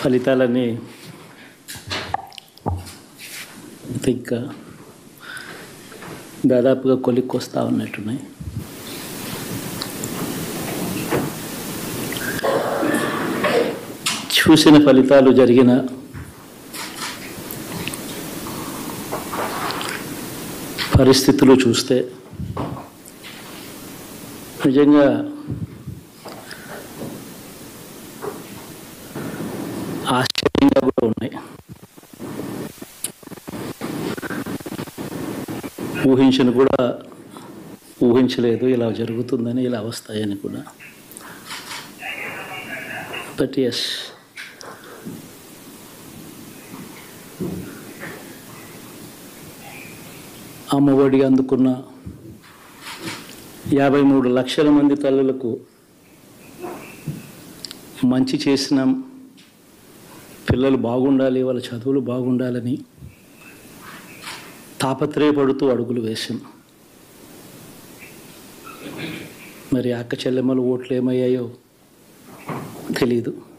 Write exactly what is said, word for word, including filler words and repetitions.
ఫలితాలన్నీ ఇంకా దాదాపుగా కొలిక్కి వస్తూ ఉన్నట్టున్నాయి. చూసిన ఫలితాలు జరిగిన పరిస్థితులు చూస్తే నిజంగా ఆశ్చర్యంగా కూడా ఉన్నాయి. ఊహించను కూడా ఊహించలేదు ఇలా జరుగుతుందని, ఇలా వస్తాయని కూడా. బట్ ఎస్, అమ్మఒడి అందుకున్న యాభై మూడు లక్షల మంది తల్లులకు మంచి చేసినాం, పిల్లలు బాగుండాలి, వాళ్ళ చదువులు బాగుండాలని తాపత్రయపడుతూ అడుగులు వేశాం. మరి అక్క చెల్లెమ్మలు ఓట్లు ఏమయ్యాయో తెలీదు.